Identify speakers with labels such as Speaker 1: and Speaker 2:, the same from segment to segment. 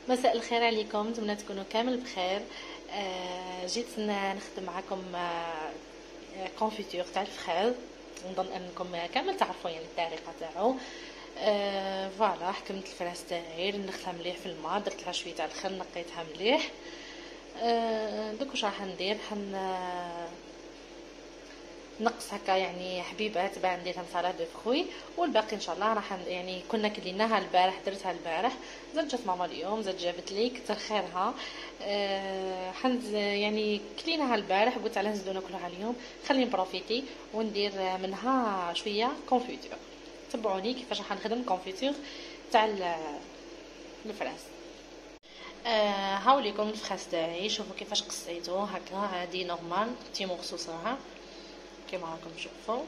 Speaker 1: مساء الخير عليكم، نتمنى تكونوا كامل بخير. جيت نخدم معكم كونفيتور تاع الفخاذ. نظن انكم كامل تعرفوا يعني الطريقه تاعو. فوالا حكمت الفراس تاعي، نخلها مليح في الماء، درت لها شويه تاع الخل، نقيتها مليح. دوك واش راح ندير، نقص هكا يعني حبيبات باع نديرها سالاد دو فخوي، والباقي ان شاء الله راح يعني كنا كليناها البارح، درتها البارح، زاد جات ماما اليوم زاد جابت لي كتر خيرها. يعني كليناها البارح، قلت علاه نزيدو ناكلوها اليوم، خليني نبروفيتي وندير منها شويه كونفيتور. تبعوني كيفاش راح نخدم كونفيتور تاع الفراس. هاوليكم الفخاس تاعي، شوفوا كيفاش قصيتو هكا عادي نورمال تي مغصوص راها كيما راكم تشوفوا.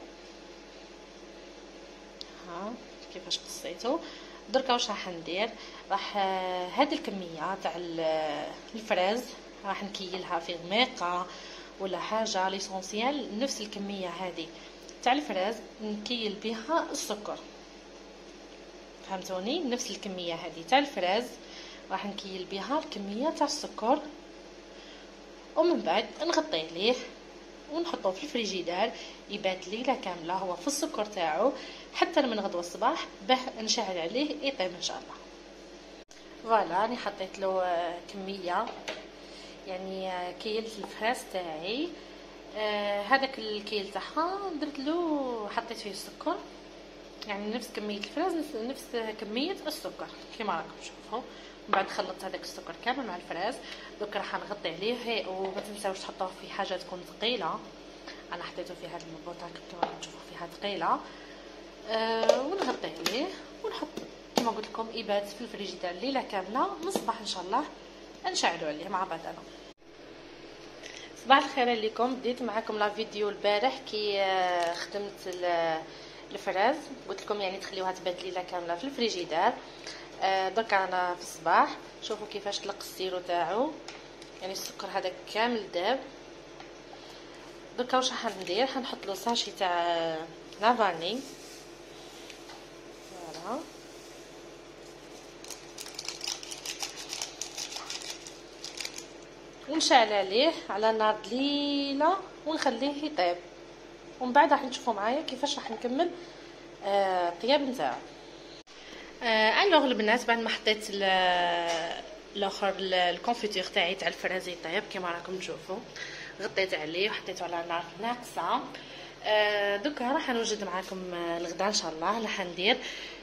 Speaker 1: ها كيفاش قصيتو. دركا واش راح ندير، راح هذه الكميه تاع الفراز راح نكيلها في غميقه ولا حاجه ليسونسيال، نفس الكميه هذه تاع الفراز نكيل بها السكر، فهمتوني؟ نفس الكميه هذه تاع الفراز راح نكيل بها الكميه تاع السكر، ومن بعد نغطيه ليه ونحطوه في الفريجيدار يبات ليله كامله هو في السكر تاعو، حتى من غدوه الصباح باه نشعل عليه يطيب ان شاء الله. فوالا راني حطيت له كميه يعني كيل الفراس تاعي. هذاك الكيل تاعها درت له حطيت فيه السكر، يعني نفس كميه الفراس نفس كميه السكر كيما راكم تشوفوا. من بعد خلطت هذاك السكر كامل مع الفراس. دوك راح نغطي عليه، وما تنساوش تحطوه في حاجه تكون ثقيله، انا حطيته في هذه البوطه كما تشوفوا فيها ثقيله. ونغطي عليه ونحط كما قلت لكم يبات في الفريجيدار ليله كامله، من الصباح ان شاء الله نشعلوا عليه مع بعضنا. صباح الخير عليكم، بديت معكم لا فيديو البارح كي خدمت الفراز، قلت لكم يعني تخليوها تبات ليله كامله في الفريجيدار. درك انا في الصباح شوفوا كيفاش طلق السيرو تاعو، يعني السكر هذا كامل داب. دركا واش راح ندير، حنحط له ساشي تاع لافاني. فوالا ونشعل عليه على نار قليله ونخليه يطيب، ومن بعد راح نشوفوا معايا كيفاش راح نكمل الطياب نتاعو. الوغ البنات بعد ما حطيت الاخر الكونفيتور تاعي تاع الفراز يطيب كما راكم تشوفوا، غطيت عليه وحطيته على نار ناقصه. دوكا راح نوجد معكم الغدا ان شاء الله. راح ندير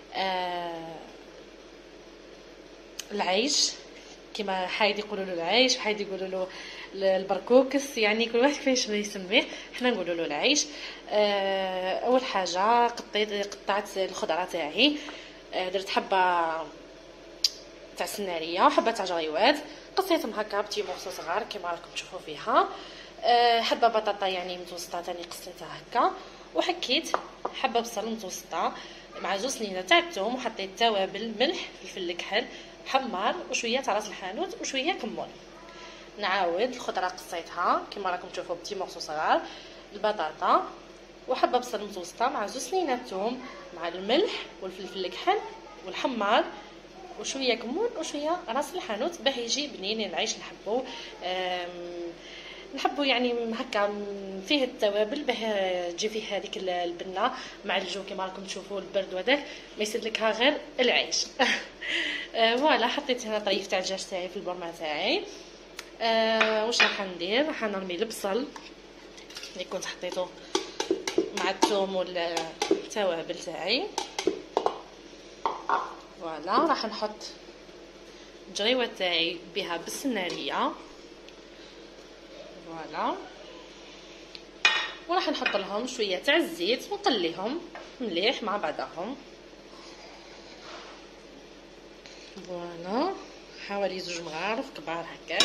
Speaker 1: العيش كما حايد يقولوا له العيش، وحايد يقولوا له البركوكس، يعني كل واحد كيفاش يسميه، حنا نقولوا له العيش. اول حاجه قطعت الخضره تاعي، درت حبه تاع سناريه وحبه تاع جريوات، قصيتهم هكا بتي مورسو صغار كما راكم تشوفوا فيها. حبه بطاطا يعني متوسطه تاني قصيتها هكا، وحكيت حبه بصل متوسطه مع زوج سنينه تاع الثوم، وحطيت توابل ملح فلفل كحل حمار وشويه تاع راس الحانوت وشويه كمون. نعاود الخضره قصيتها كما راكم تشوفوا بتي مورسو صغار، البطاطا وحبه بصل متوسطه مع زوج سنينه ثوم مع الملح والفلفل الكحل والحمار وشويه كمون وشويه راس الحانوت باه يجي بنين العيش. نحبوا يعني هكا فيه التوابل باه تجي فيه هذيك البنه مع الجو كما راكم تشوفوا البرد وهذاك ما يسلكها غير العيش. فوالا حطيت هنا طريف تاع الدجاج تاعي في البرمه تاعي. واش راح ندير، راح نرمي البصل اللي كنت حطيته مع الثوم والتوابل تاعي. فوالا راح نحط الجريوه تاعي بها بالسناريه. فوالا وراح نحط لهم شويه تاع الزيت ونقليهم مليح مع بعضهم. فوالا حوالي 2 مغارف كبار هكا.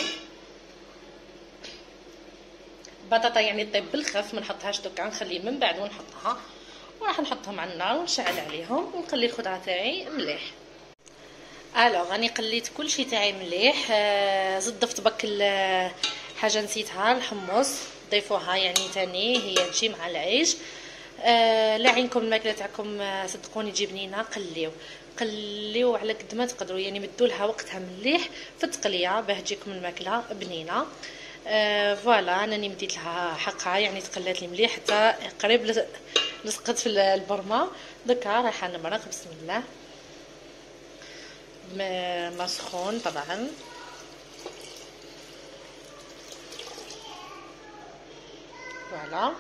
Speaker 1: البطاطا يعني طيب بالخف، ما نحطهاش دوكا، نخليه من بعد ونحطها، وراح نحطهم على النار ونشعل عليهم ونقلي الخضره تاعي مليح. الوغ راني قليت كلشي تاعي مليح. زدت ضفت بك حاجه نسيتها، الحمص ضيفوها يعني تاني هي تجي مع العيش. لا عينكم الماكله تاعكم صدقوني تجي بنينه، تقليو على قد ما تقدروا، يعني مدوا لها وقتها مليح في التقليه باه تجيكم الماكله بنينه. فوالا انا مديت لها حقها، يعني تقلات لي مليح حتى قريب لصقت في البرمه. دركا رايحه نمرق بسم الله، ما سخون طبعا. فوالا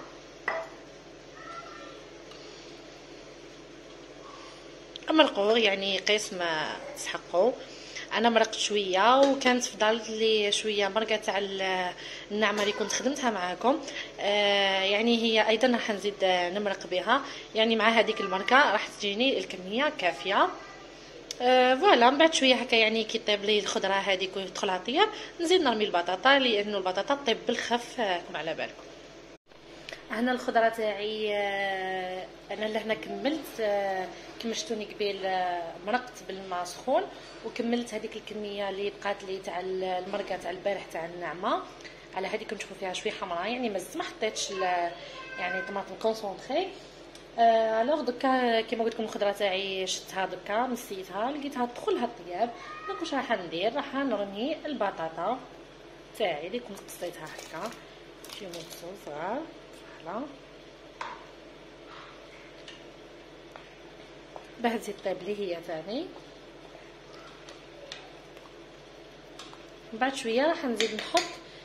Speaker 1: مرقوه يعني قيس ما تسحقوا. انا مرقت شويه وكانت فضلت لي شويه مرقه تاع النعمه اللي كنت خدمتها معاكم. يعني هي ايضا راح نزيد نمرق بها، يعني مع هذيك المرقه راح تجيني الكميه كافيه. فوالا من بعد شويه هكا يعني كي طيب لي الخضره هذيك ويدخلها طياب، نزيد نرمي البطاطا لانه البطاطا طيب بالخف كم على بالكم. هنا الخضره تاعي انا لهنا كملت كما شفتوني قبيل مرقت بالماء سخون، وكملت هذيك الكميه اللي بقات لي تاع المرقه تاع البارح تاع النعمه. على هذيك نشوفوا فيها شويه حمراء، يعني ما حطيتش يعني طماطم كونسونطري. الوغ دركا كيما قلت لكم الخضره تاعي شفتها دركا نسيتها لقيتها تدخلها الطياب. دونك واش راح ندير، راح نرمي البطاطا تاعي اللي كنت قصيتها هكا شي مورسو صغار. فوالا باه تزيد طيب لي هي ثاني. من بعد شويه راح نزيد نحط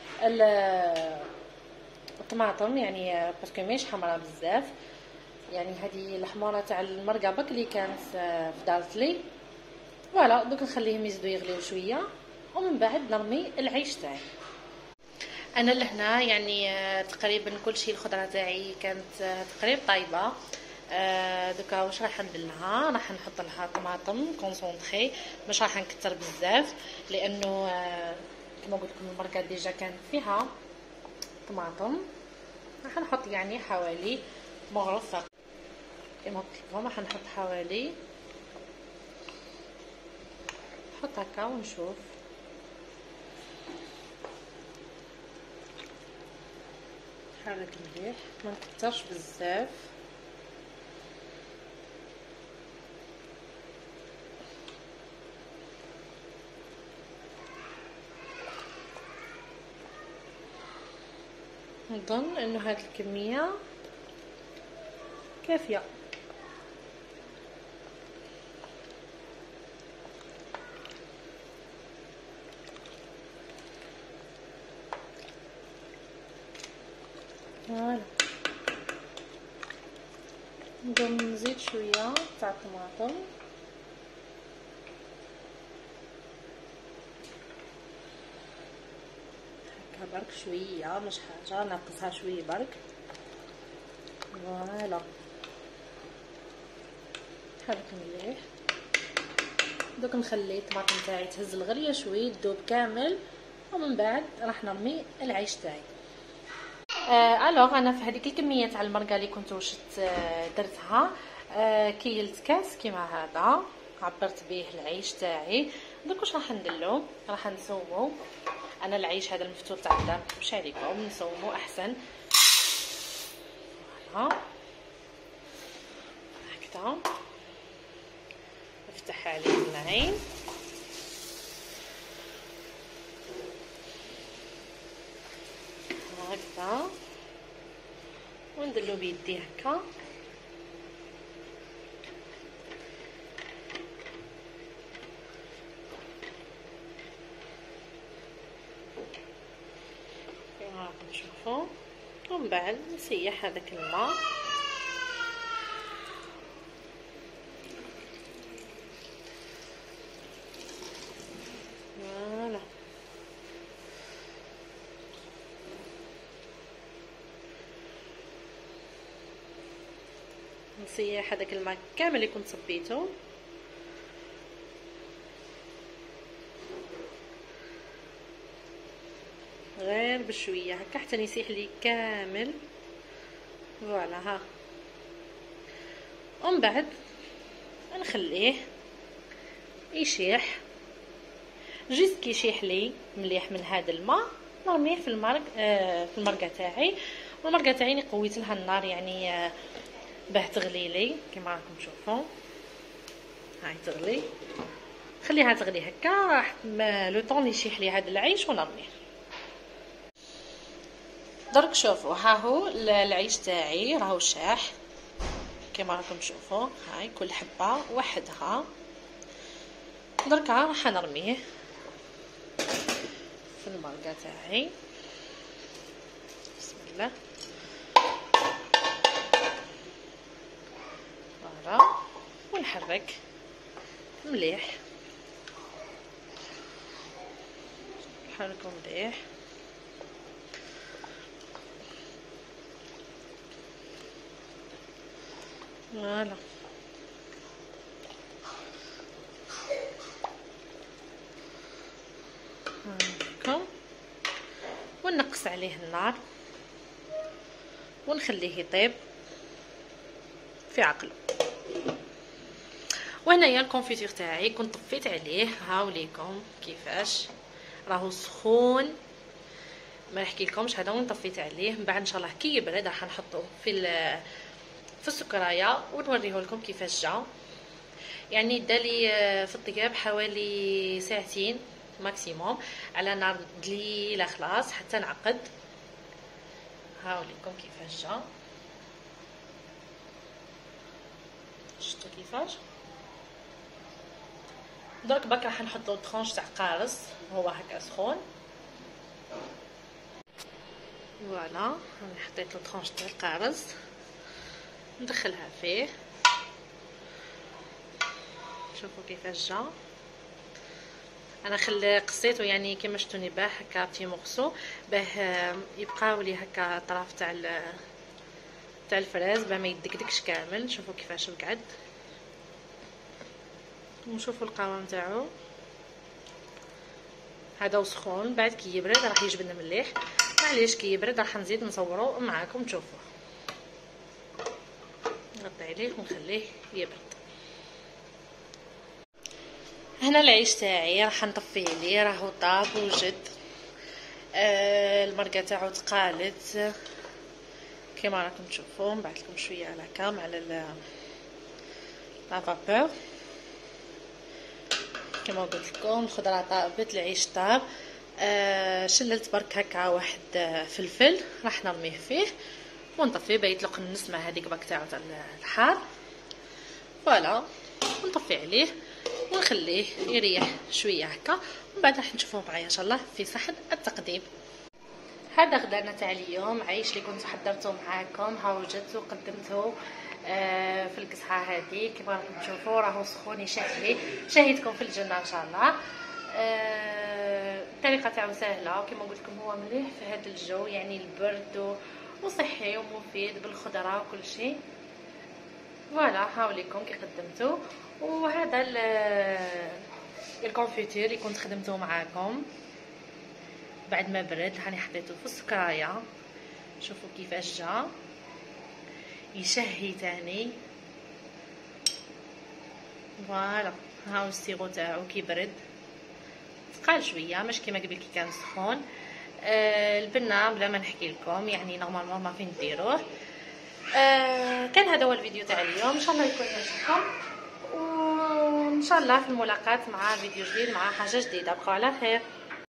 Speaker 1: الطماطم، يعني باسكو ماهيش حمراء بزاف، يعني هذه الحماره تاع المرقه بك اللي كانت فدارت لي. فوالا دوك نخليهم يزيدوا يغليو شويه ومن بعد نرمي العيش تاعي. انا لهنا يعني تقريبا كل شيء الخضره تاعي كانت تقريبا طايبه. دوكا واش راح ندير لها، راح نحط لها طماطم كونسونطري، مش راح نكتر بزاف لانه كما قلت لكم المرقه ديجا كانت فيها طماطم. راح نحط يعني حوالي مغرفه كما قلت لكم، راح نحط حوالي نحط هكا ونشوف. حرك مليح ما نكترش بزاف. نظن انه هذه الكميه كافيه. فوالا نزيد شويه تاع الطماطم. هكا برك شويه مش حاجه، ناقصها شويه برك. فوالا حرك مليح. دوك نخلي الطماطم تاعي تهز الغليه شويه تذوب كامل، ومن بعد راح نرمي العيش تاعي. الوغ انا في هذيك الكميه تاع المرقه اللي كنت وشت درتها كيلت كاس كيما هذا، عبرت به العيش تاعي. دوك واش راح نديرلو، راح نسومو. انا العيش هذا المفتول تاع الدار مش عليكم، نسومو احسن. فوالا هكذا نفتح عليه العين هكذا ونديرلو بيدي هكا. كيما راكم تشوفوا، ومن بعد نسيح هذاك الماء. فوالا نسيح هذاك الماء كامل اللي كنت صبيته. غير بشويه هكا حتى يسيح لي كامل. فوالا ها، ومن بعد نخليه يشيح جيست كي يشيح لي مليح من هذا الماء، نرميه في المرقه تاعي. والمرقه تاعي قويت لها النار يعني باه تغلي لي كما راكم تشوفوا. هاي تغلي، خليها تغلي هكا راح لو طون يشيح لي هذا العيش ونرميه. درك شوفوا ها هو العيش تاعي راهو شاح كما راكم تشوفوا. هاي كل حبه وحدها. دركا راح نرميه في المرقه تاعي. بسم الله. فوالا ونحرك مليح، نحركو مليح. فوالا هاكا، ونقص عليه النار ونخليه يطيب في عقله. وهنايا الكونفيتير تاعي كنت طفيت عليه، هاوليكم كيفاش راهو سخون ما نحكي لكمش. هذا وين طفيت عليه، من بعد ان شاء الله كي يبرد راح نحطه في السكرايه ونوريه لكم كيفاش جا. يعني دالي في الطياب حوالي ساعتين ماكسيموم على نار دليله خلاص حتى نعقد. هاوليكم كيفاش جا، شفتوا كيفاش. درك بك راح نحطو طرونش تاع قارص هو هكا سخون. فوالا انا حطيت له طرونش تاع القارص ندخلها فيه. شوفوا كيفاش جا. انا قصيته يعني كيما شفتوني باه هكا بتي مغسو باه يبقاو لي هكا طراف تاع الفراز باه ما يدكدكش كامل. شوفوا كيفاش رقعد ونشوفوا القوام تاعو. هذا وسخون، بعد كي يبرد راح يجبد مليح. معليش كي يبرد راح نزيد نصورو معاكم تشوفوه. نغطي عليه ونخليه يبرد. هنا العيش تاعي راح نطفيه ليه، راهو طاب وجد. المرقه تاعو تقالت كما راكم تشوفوا. نبعث لكم شويه على كام على لا فابور. كما قلت لكم الخضره طابت، العيش طاب. شللت برك هكا واحد فلفل راح نرميه فيه ونطفيه باه يطلق النسمه هذيك باك تاعو تاع الحار. فوالا ونطفي عليه ونخليه يريح شويه هكا، ومن بعد راح نشوفوه معايا ان شاء الله في صحن التقديم. هذا غدانا تاع اليوم، عيش اللي كنت حضرته معاكم ها وجدته وقدمته في القصعه هذه كما راكم تشوفوا. راهو سخون يشهي شهيتكم في الجنه ان شاء الله. الطريقه تاعو سهله وكما قلت لكم هو مليح في هذا الجو، يعني البرد وصحي ومفيد بالخضره وكل شيء. فوالا هاوليكم كي قدمته. وهذا الكونفيتير اللي كنت خدمته معاكم بعد ما برد هاني حطيته في السكرايه. شوفوا كيفاش جا يشهي تاني. فوالا هاو السيغو تاعو كي برد ثقال شويه مش كيما قبل كي كان سخون. البنه بلا ما نحكي لكم يعني نورمالمون ما فين ديروه. كان هذا هو الفيديو تاع اليوم، ان شاء الله يكون عجبكم وان شاء الله في الملاقات مع فيديو جديد مع حاجه جديده. بقوا على خير.